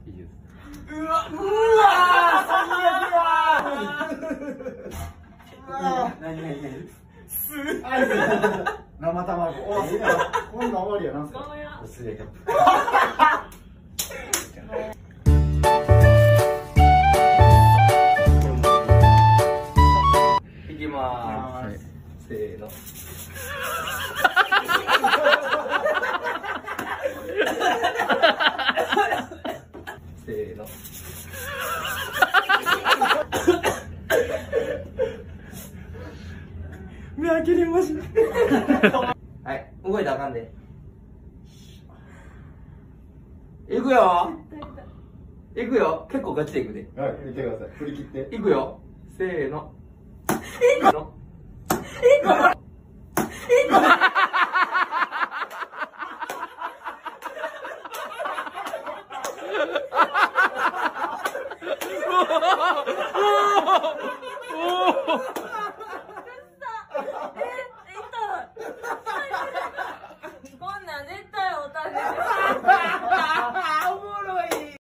いいです。 うわ最悪や。何生卵。お、すげえ。こんなん終わりや。なんすか。すげえ。いきまーす。せーの。せーの。目開けれました。はい、動いたらあかんで。いくよ。いくよ。結構ガチでいくで。はい、見てください。振り切って。いくよ。せーの。せーの。あ